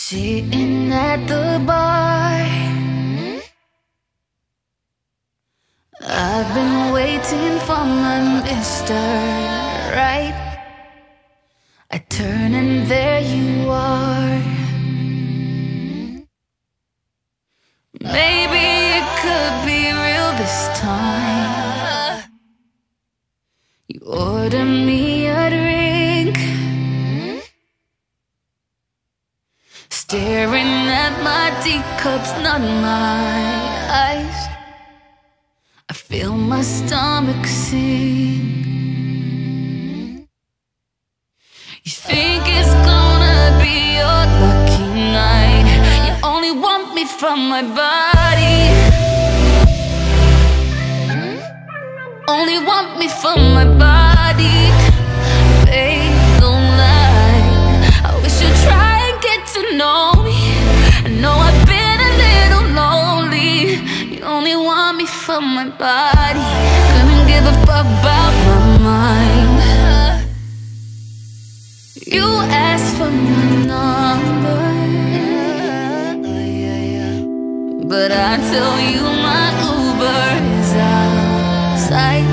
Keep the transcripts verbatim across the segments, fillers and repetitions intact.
Sitting at the bar, I've been waiting for my mister Right. I turn and there you are. Maybe it could be real this time. You order me a drink, staring at my teacups, not my eyes. I feel my stomach sink. You think it's gonna be your lucky night. You only want me from my body, only want me from my body. Babe, don't lie, I wish you'd try and get to know me. I know I've been a little lonely. You only want me from my body, couldn't give a fuck about my mind. You asked for my number, but I tell you my Uber is outside.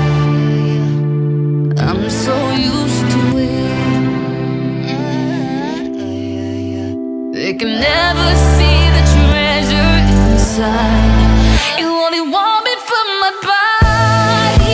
I'm so used to it. They can never see the treasure inside. You only want me for my body,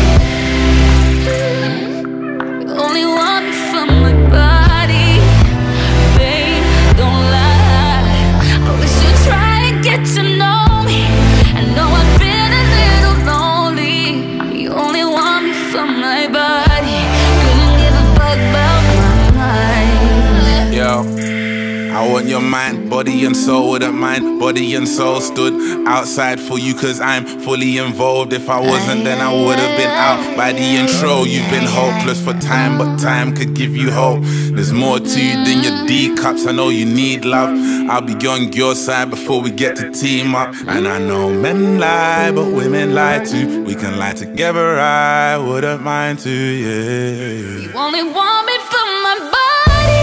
you only want me for my body. Babe, don't lie, I wish you'd try and get to know me. I know I've been a little lonely. You only want me for my body, couldn't give a fuck about my mind. Yo, I want your mind, body and soul, wouldn't mind. Body and soul stood outside for you cause I'm fully involved. If I wasn't, then I would've been out by the intro. You've been hopeless for time, but time could give you hope. There's more to you than your D cups, I know you need love. I'll be on your side before we get to team up. And I know men lie, but women lie too. We can lie together, I wouldn't mind too, yeah. You only want me for my body,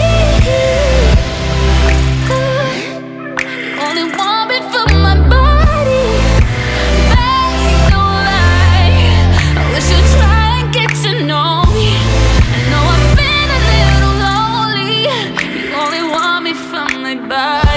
only want me for my body. Babe, don't lie, I wish you'd try and get to know me. I know I've been a little lonely. You only want me for my body.